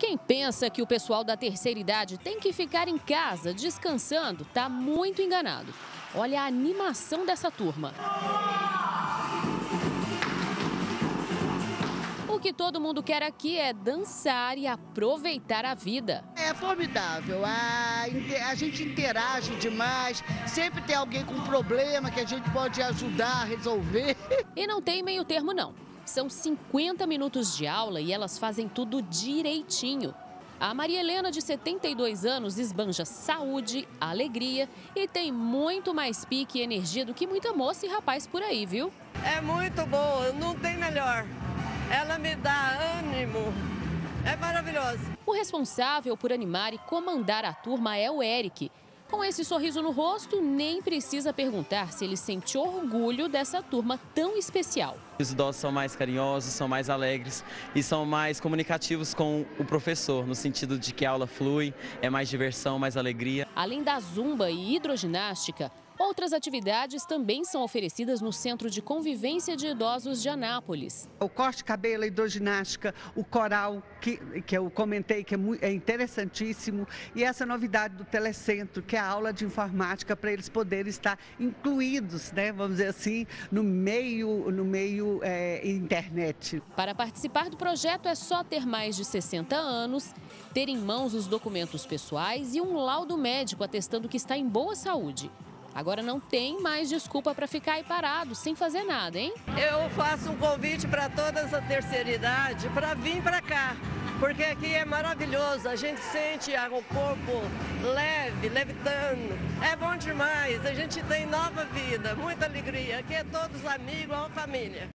Quem pensa que o pessoal da terceira idade tem que ficar em casa descansando, está muito enganado. Olha a animação dessa turma. O que todo mundo quer aqui é dançar e aproveitar a vida. É formidável, a gente interage demais, sempre tem alguém com problema que a gente pode ajudar a resolver. E não tem meio termo não. São 50 minutos de aula e elas fazem tudo direitinho. A Maria Helena, de 72 anos, esbanja saúde, alegria e tem muito mais pique e energia do que muita moça e rapaz por aí, viu? É muito boa, não tem melhor. Ela me dá ânimo, é maravilhoso. O responsável por animar e comandar a turma é o Eric. Com esse sorriso no rosto, nem precisa perguntar se ele sente orgulho dessa turma tão especial. Os idosos são mais carinhosos, são mais alegres e são mais comunicativos com o professor, no sentido de que a aula flui, é mais diversão, mais alegria. Além da zumba e hidroginástica, outras atividades também são oferecidas no Centro de Convivência de Idosos de Anápolis. O corte de cabelo, a hidroginástica, o coral, que eu comentei que é interessantíssimo, e essa novidade do Telecentro, que é a aula de informática para eles poderem estar incluídos, né, vamos dizer assim, no meio internet. Para participar do projeto é só ter mais de 60 anos, ter em mãos os documentos pessoais e um laudo médico atestando que está em boa saúde. Agora não tem mais desculpa para ficar aí parado, sem fazer nada, hein? Eu faço um convite para toda essa terceira idade para vir para cá, porque aqui é maravilhoso, a gente sente o corpo leve, levitando, é bom demais, a gente tem nova vida, muita alegria, aqui é todos amigos, a família.